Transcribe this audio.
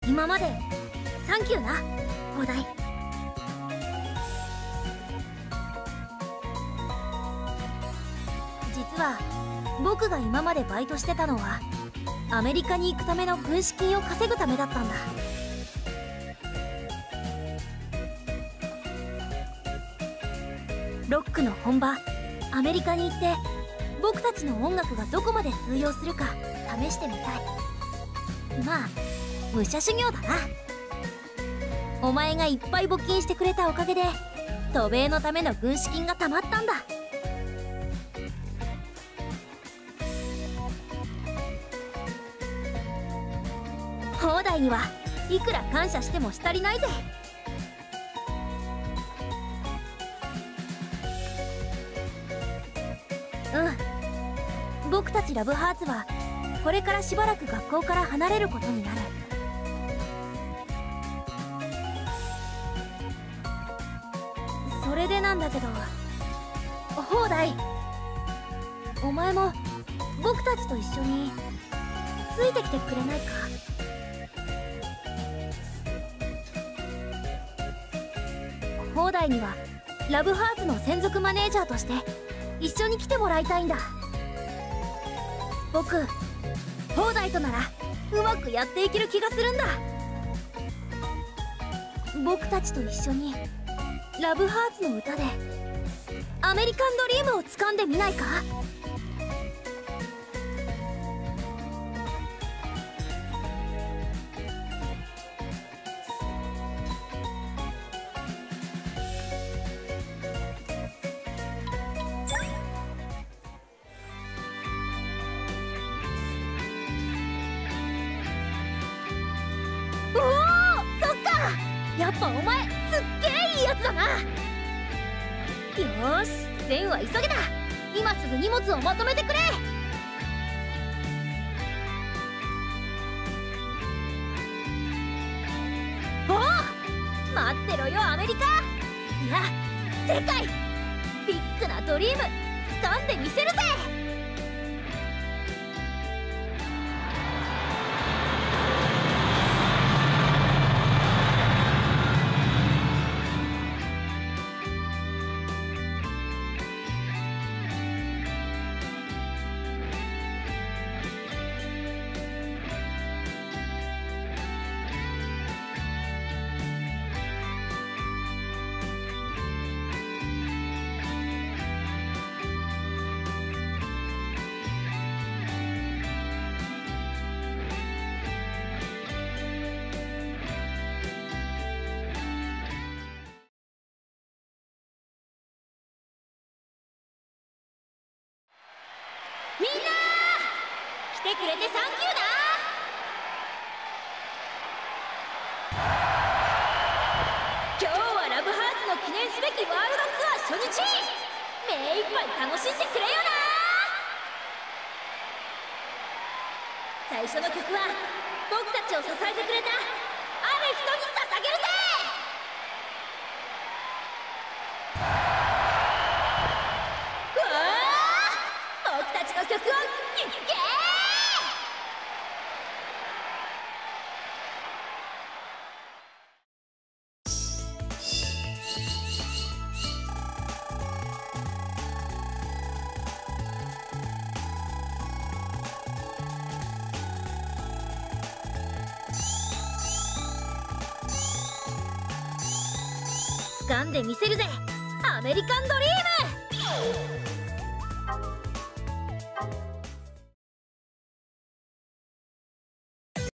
今までサンキューな砲台。実は僕が今までバイトしてたのはアメリカに行くための軍資金を稼ぐためだったんだ。ロックの本場アメリカに行って僕たちの音楽がどこまで通用するか試してみたい。まあ武者修行だな。お前がいっぱい募金してくれたおかげで渡米のための軍資金がたまったんだ。砲台にはいくら感謝してもし足りないぜ。僕たちラブハーツはこれからしばらく学校から離れることになる。それでなんだけど、砲台、お前も僕たちと一緒についてきてくれないか。砲台にはラブハーツの専属マネージャーとして一緒に来てもらいたいんだ。僕、砲台とならうまくやっていける気がするんだ。僕たちと一緒にラブハーツの歌でアメリカンドリームを掴んでみないか。やっぱお前すっげえいいやつだな。よーし、善は急げだ。今すぐ荷物をまとめてくれ。おお、待ってろよアメリカ、いや世界。ビッグなドリーム掴んでみせるぜ。みんな来てくれてサンキューだ。今日はラブハーツの記念すべきワールドツアー初日、目いっぱい楽しんでくれよな。最初の曲は僕たちを支えてくれたある人に捧げるぜ。曲を聴け。掴んでみせるぜアメリカンドリーム。